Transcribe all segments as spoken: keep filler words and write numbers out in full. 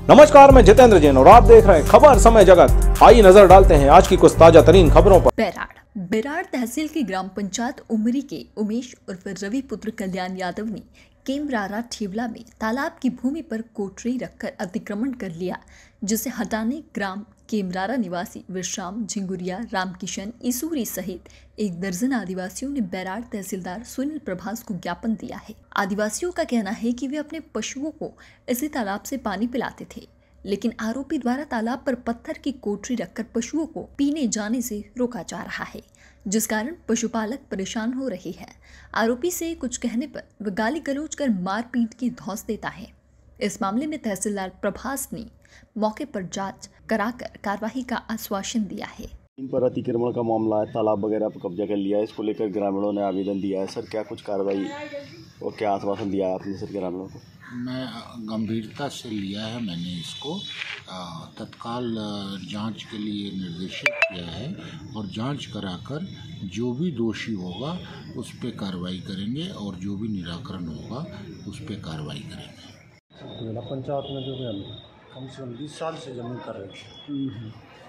नमस्कार, मैं जितेंद्र जैन और आप देख रहे हैं खबर समय जगत। आइए नजर डालते हैं आज की कुछ ताजा तरीन खबरों पर। बेराड़ बेराड़ तहसील की ग्राम पंचायत उमरी के उमेश उर्फ रवि पुत्र कल्याण यादव ने केमरारा ठेवला में तालाब की भूमि पर कोठरी रखकर अतिक्रमण कर लिया, जिसे हटाने ग्राम केमरारा निवासी विश्राम, झिंगुरिया, रामकिशन, इसूरी सहित एक दर्जन आदिवासियों ने बेराड़ तहसीलदार सुनील प्रभास को ज्ञापन दिया है। आदिवासियों का कहना है कि वे अपने पशुओं को इसी तालाब से पानी पिलाते थे, लेकिन आरोपी द्वारा तालाब पर पत्थर की कोठरी रखकर पशुओं को पीने जाने से रोका जा रहा है, जिस कारण पशुपालक परेशान हो रहे हैं। आरोपी से कुछ कहने पर वह गाली गलौज कर मारपीट की धौंस देता है। इस मामले में तहसीलदार प्रभास ने मौके पर जांच कराकर कार्रवाई का आश्वासन दिया है। इन पर अतिक्रमण का मामला है, तालाब वगैरह पर कब्जा कर लिया है। इसको लेकर ग्रामीणों ने आवेदन दिया है। सर, क्या कुछ कार्रवाई और क्या आश्वासन दिया है आपने सर ग्रामीणों को? मैं गंभीरता से लिया है, मैंने इसको तत्काल जांच के लिए निर्देशित किया है और जांच कराकर जो भी दोषी होगा उस पर कार्रवाई करेंगे और जो भी निराकरण होगा उस पर कार्रवाई करेंगे। जिला पंचायत में जो है कम से कम बीस साल से जमीन कर रहे थे।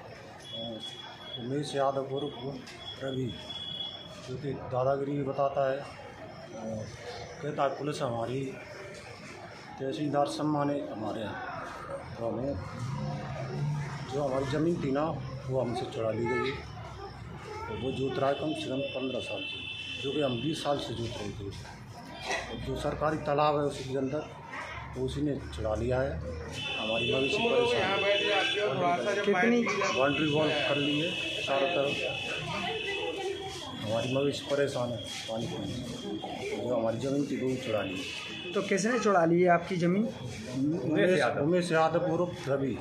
उमेश यादव उर्फ रवि, जो कि दादागिरी बताता है, कहता है पुलिस हमारी, तहसीलदार सम्माने हमारे हैं, तो हमें जो हमारी ज़मीन थी ना वो हमसे चुरा ली गई। तो वो जोत रहा है कम से कम पंद्रह साल से, जो कि हम बीस साल से जोत रहे थे। तो जो सरकारी तालाब है उसी के अंदर तो उसी ने चुरा लिया है। हमारी मवेशी परेशान, कितनी बाउंड्री वॉल कर ली है चारों तरफ। हमारी मवेशी परेशान है पानी पीने, जो हमारी ज़मीन थी वो चुरा ली। तो किसने चुरा ली है आपकी ज़मीन? उमेश यादव उर्फ रवि,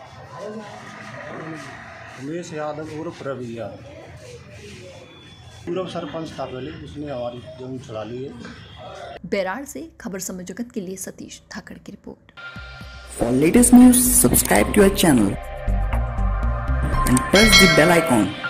उमेश यादव उर्फ रवि यादव पूर्व सरपंच था पहले, उसने हमारी ज़मीन चुरा ली है। बेराड़ से खबर समय जगत के लिए सतीश ठाकर की report. For latest news, subscribe to our channel and press the bell icon.